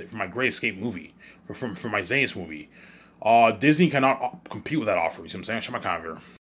for my Great Escape movie, for my Zayas movie. Disney cannot compete with that offer. You see what I'm saying? Shut my conver.